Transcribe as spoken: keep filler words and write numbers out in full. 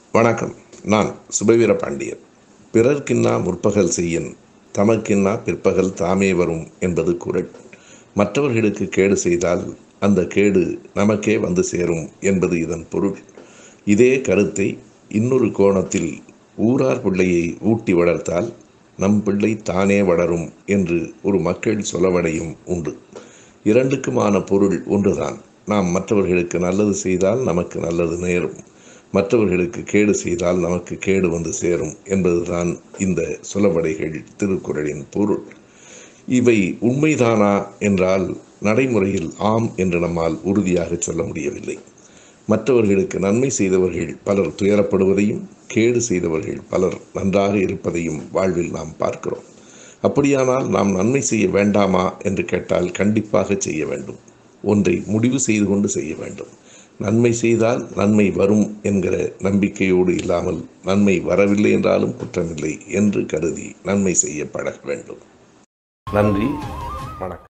வணக்கம். நான் சுபவீரபாண்டியன். பிறர்க்கின்னா முற்பகல் செய்யின், தமக்கின்னா பிற்பகல் தாமே வரும் என்பது குறள். மற்றவர்களுக்கு கேடு செய்தால் அந்த கேடு நமக்கே வந்து சேரும் என்பது இதன் பொருள். இதே கருத்தை இன்னொரு கோணத்தில் ஊரார் பிள்ளையை ஊட்டி வளர்த்தால் நம் பிள்ளை தானே வளரும் என்று ஒரு மக்கள் சொலவடையும் உண்டு. இரண்டுக்குமான பொருள் ஒன்றுதான். நாம் மற்றவர்களுக்கு நல்லது செய்தால் நமக்கு நல்லது நேரும், மற்றவர்களுக்கு கேடு செய்தால் நமக்கு கேடு வந்து சேரும் என்பதுதான் இந்த சொலவடைகள் திருக்குறளின் பொருள். இவை உண்மைதானா என்றால் நடைமுறையில் ஆம் என்று நம்மால் உறுதியாக சொல்ல முடியவில்லை. மற்றவர்களுக்கு நன்மை செய்தவர்கள் பலர் துயரப்படுவதையும், கேடு செய்தவர்கள் பலர் நன்றாக இருப்பதையும் வாழ்வில் நாம் பார்க்கிறோம். அப்படியானால் நாம் நன்மை செய்ய வேண்டாமா என்று கேட்டால் கண்டிப்பாக செய்ய வேண்டும். ஒன்றை முடிவு செய்து கொண்டு செய்ய வேண்டும். நன்மை செய்தால் நன்மை வரும் என்கிற நம்பிக்கையோடு இல்லாமல், நன்மை வரவில்லை என்றாலும் குற்றமில்லை என்று கருதி நன்மை செய்ய பழக வேண்டும். நன்றி, வணக்கம்.